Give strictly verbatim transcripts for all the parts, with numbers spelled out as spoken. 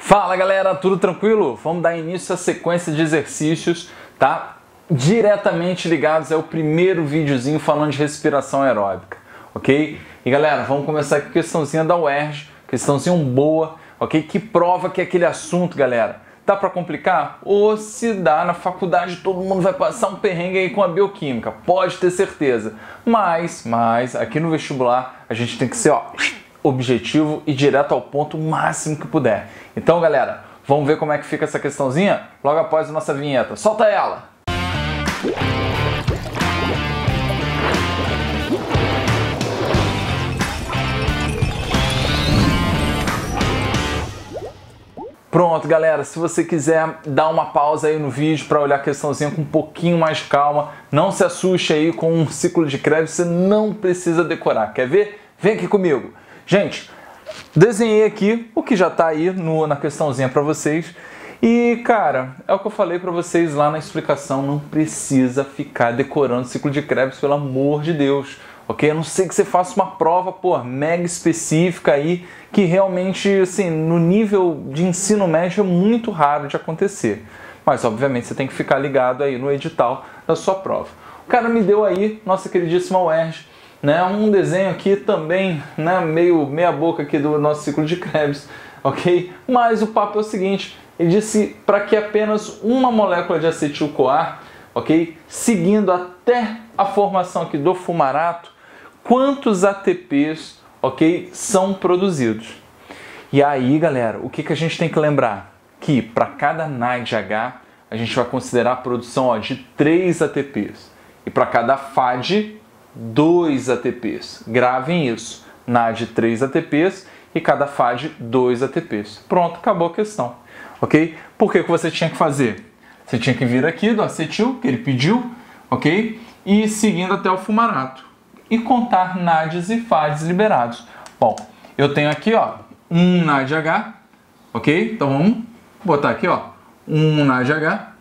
Fala galera, tudo tranquilo? Vamos dar início à sequência de exercícios, tá? Diretamente ligados ao primeiro videozinho falando de respiração aeróbica, ok? E galera, vamos começar aqui com a questãozinha da U E R J, questãozinha boa, ok? Que prova que aquele assunto, galera, dá pra complicar? Ou se dá na faculdade, todo mundo vai passar um perrengue aí com a bioquímica, pode ter certeza. Mas, mas, aqui no vestibular, a gente tem que ser, ó, objetivo e direto ao ponto o máximo que puder. Então, galera, vamos ver como é que fica essa questãozinha logo após a nossa vinheta. Solta ela! Pronto, galera, se você quiser dar uma pausa aí no vídeo para olhar a questãozinha com um pouquinho mais de calma, não se assuste aí com um ciclo de Krebs, você não precisa decorar. Quer ver? Vem aqui comigo. Gente, desenhei aqui o que já está aí no, na questãozinha para vocês. E, cara, é o que eu falei para vocês lá na explicação, não precisa ficar decorando o ciclo de Krebs, pelo amor de Deus. Ok? A não ser que você faça uma prova, pô, mega específica aí, que realmente, assim, no nível de ensino médio é muito raro de acontecer. Mas, obviamente, você tem que ficar ligado aí no edital da sua prova. O cara me deu aí, nossa queridíssima U E R J, né, um desenho aqui também, né, meio meia boca aqui do nosso ciclo de Krebs, ok? Mas o papo é o seguinte, ele disse para que apenas uma molécula de acetil-CoA, ok, seguindo até a formação aqui do fumarato, quantos A T Ps, ok, são produzidos. E aí, galera, o que, que a gente tem que lembrar? Que para cada N A D H, a gente vai considerar a produção, ó, de três A T Ps. E para cada F A D, dois A T Ps. Gravem isso. N A D três A T Ps e cada F A D dois A T Ps. Pronto, acabou a questão. Ok? Por que que você tinha que fazer? Você tinha que vir aqui do acetil, que ele pediu, ok? E seguindo até o fumarato. E contar N A Ds e F A Ds liberados. Bom, eu tenho aqui, ó, um N A D H, ok? Então vamos botar aqui, ó, um N A D H.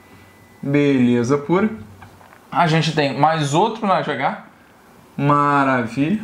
Beleza pura. A gente tem mais outro N A D H. Maravilha.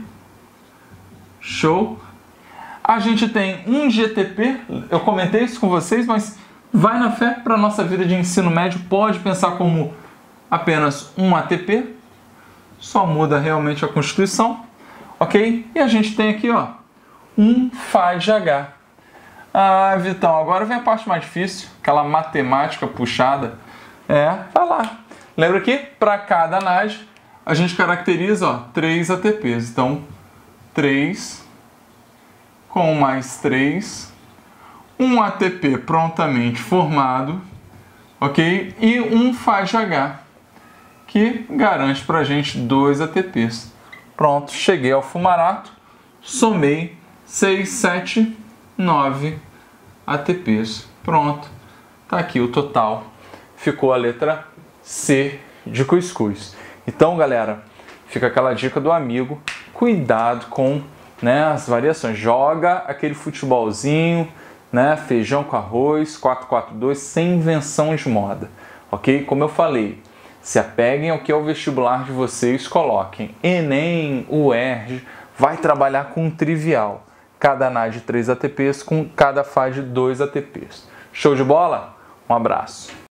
Show. A gente tem um G T P. Eu comentei isso com vocês, mas vai na fé para a nossa vida de ensino médio. Pode pensar como apenas um A T P. Só muda realmente a constituição. Ok? E a gente tem aqui, ó, um F A D H. Ah, Vitão, agora vem a parte mais difícil. Aquela matemática puxada. É, vai lá. Lembra que para cada N A D a gente caracteriza, ó, três A T Ps. Então, três com mais três, um A T P prontamente formado, ok? E um F A D H, que garante para a gente dois A T Ps. Pronto, cheguei ao fumarato, somei seis, sete, nove A T Ps. Pronto, tá aqui o total. Ficou a letra C de cuscuz. Então, galera, fica aquela dica do amigo, cuidado com, né, as variações. Joga aquele futebolzinho, né, feijão com arroz, quatro quatro dois, sem invenção de moda, ok? Como eu falei, se apeguem ao que é o vestibular de vocês, coloquem Enem, U E R J, vai trabalhar com um trivial. Cada N A D três A T Ps com cada F A D dois A T Ps. Show de bola? Um abraço.